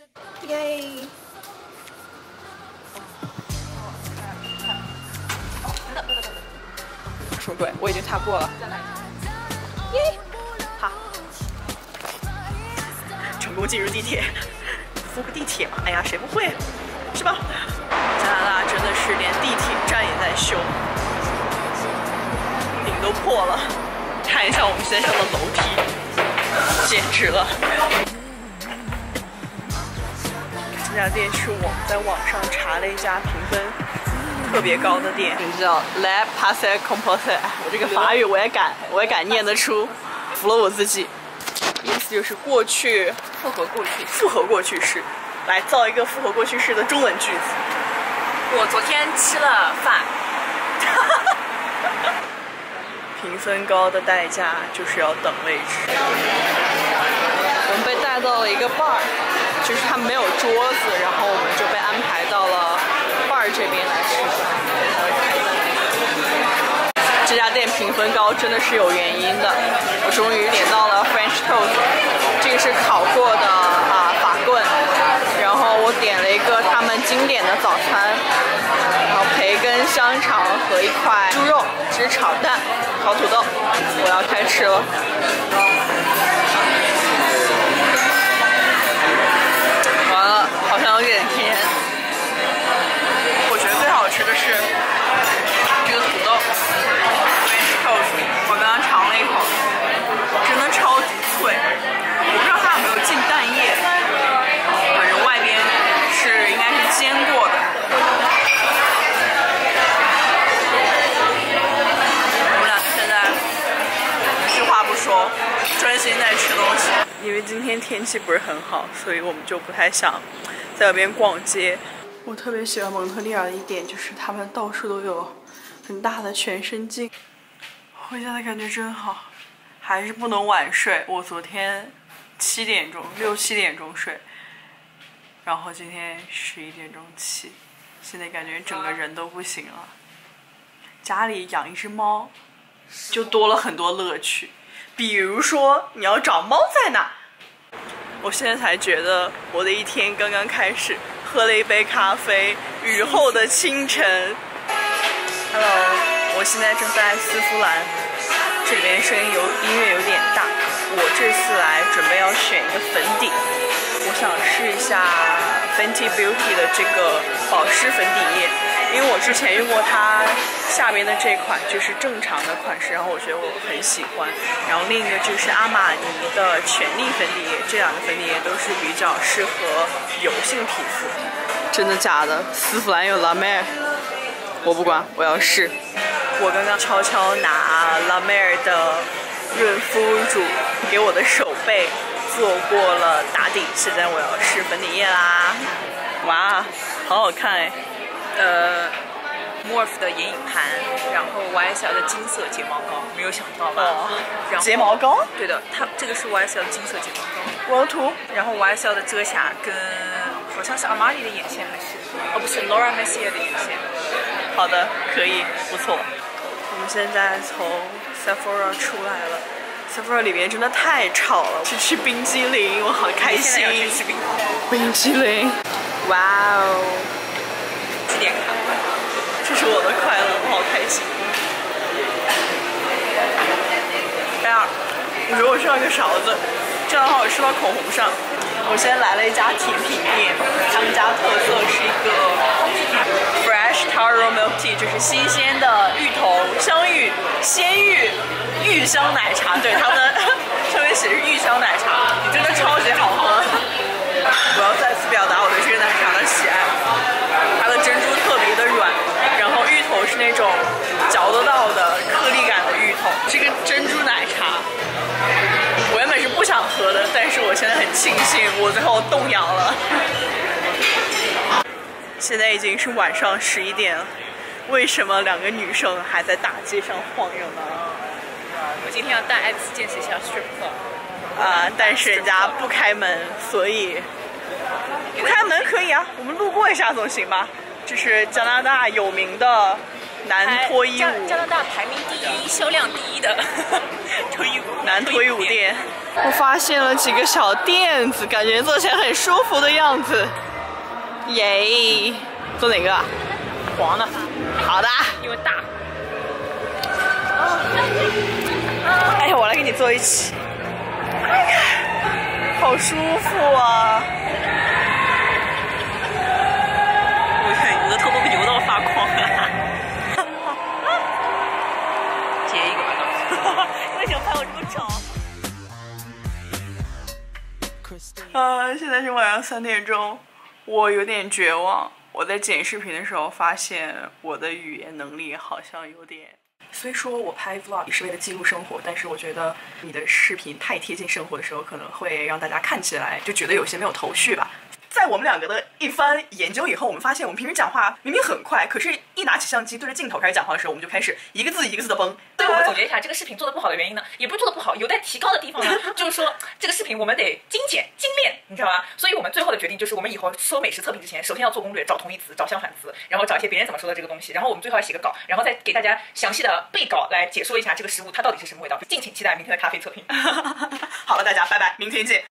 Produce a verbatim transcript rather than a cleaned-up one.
耶！什么鬼？我已经踏过了。耶！好，成功进入地铁。租个地铁嘛？哎呀，谁不会？是吧？加拿大真的是连地铁站也在修，顶都破了。看一下我们现在上的楼梯，简直了！这家店是我们在网上查了一家评分特别高的店，名字叫 Le Passage Composé。我这个法语我也敢，我也敢念得出，服了我自己。意思就是过去复合过去， 复合过去式。来造一个复合过去式的中文句子。 我昨天吃了饭。 评分高的代价就是要等位置。我们被带到了一个 bar， 就是他们没有桌子，然后我们就被安排到了 bar 这边来吃饭。这家店评分高真的是有原因的。我终于点到了 French toast， 这个是烤过的啊法棍。然后我点了一个他们经典的早餐，然后培根、香肠和一块猪肉，这是炒蛋、烤土豆。我要开吃了。完了，好像有点甜。我觉得最好吃的是这个土豆 French toast， 我刚刚尝了一口，真的超级脆。我不知道它有没有进蛋液。反正外边是应该是煎过的。我们俩现在一句话不说，专心在吃东西。因为今天天气不是很好，所以我们就不太想在外边逛街。我特别喜欢蒙特利尔的一点就是他们到处都有很大的全身镜。回家的感觉真好，还是不能晚睡。我昨天七点钟、六七点钟睡。然后今天十一点钟起，现在感觉整个人都不行了。家里养一只猫，就多了很多乐趣，比如说你要找猫在哪。我现在才觉得我的一天刚刚开始，喝了一杯咖啡，雨后的清晨。Hello， 我现在正在丝芙兰，这里边声音有音乐有点大。我这次来准备要选一个粉底。我想试一下 Fenty Beauty 的这个保湿粉底液，因为我之前用过它下边的这款，就是正常的款式，然后我觉得我很喜欢。然后另一个就是阿玛尼的全力粉底液，这两个粉底液都是比较适合油性皮肤。真的假的？丝芙兰有 La Mer， 我不管，我要试。我刚刚悄悄拿 La Mer 的润肤乳给我的手背做过了打底，现在我要试粉底液啦！哇，好好看哎！ 呃 ，Morphe 的眼影盘，然后 Y S L 的金色睫毛膏，没有想到吧？ 哦， 然后睫毛膏？ 对的，它这个是 Y S L 金色睫毛膏。 我要涂。 然后 Y S L 的遮瑕跟好像是 Armani 的眼线还是？哦，不是 Laura Mercier 的眼线。 好的，可以，不错。我们现在从 Sephora 出来了。Sephora 里面真的太吵了，去吃冰激凌，我好开心。 现在要去吃冰冰激凌，哇哦！ 几点看？ 这是我的快乐，我好开心。这样，我觉得我需要一个勺子，这样的话我吃到口红上。我先来了一家甜品店，他们家特色是一个 fresh taro milk tea， 就是新鲜的芋头、香芋、鲜芋。芋香奶茶，对，它的上面写是芋香奶茶，真的超级好喝。我要再次表达我对这个奶茶的喜爱。它的珍珠特别的软，然后芋头是那种嚼得到的颗粒感的芋头。这个珍珠奶茶，我原本是不想喝的，但是我现在很庆幸我最后动摇了。现在已经是晚上十一点了，为什么两个女生还在大街上晃悠呢？ 我今天要带艾斯见识一下 strip club 啊、呃，但是人家不开门，所以不开门可以啊，我们路过一下总行吧？这是加拿大有名的男脱衣舞， 加拿大排名第一、销量第一的脱衣舞。 南推舞店。我发现了几个小垫子，感觉坐起来很舒服的样子。耶，坐哪个？ 黄的。 好的。 因为大。 哎呀，我来给你坐一起。哎呀，好舒服啊！ 我看额头都扭到发狂了。截一个吧。为什么拍我这么丑？ 啊，现在是晚上三点钟，我有点绝望。我在剪视频的时候发现我的语言能力好像有点。虽说我拍 vlog 是为了记录生活，但是我觉得你的视频太贴近生活的时候，可能会让大家看起来就觉得有些没有头绪吧。在我们两个的一番研究以后，我们发现我们平时讲话明明很快，可是一拿起相机对着镜头开始讲话的时候，我们就开始一个字一个字的崩。 对，我们总结一下，这个视频做的不好的原因呢，也不是做的不好，有待提高的地方呢，就是说这个视频我们得精简精炼，你知道吗？所以我们最后的决定就是，我们以后说美食测评之前，首先要做攻略，找同义词，找相反词，然后找一些别人怎么说的这个东西，然后我们最后要写个稿，然后再给大家详细的背稿来解说一下这个食物它到底是什么味道。敬请期待明天的咖啡测评。 好了，大家拜拜，明天见。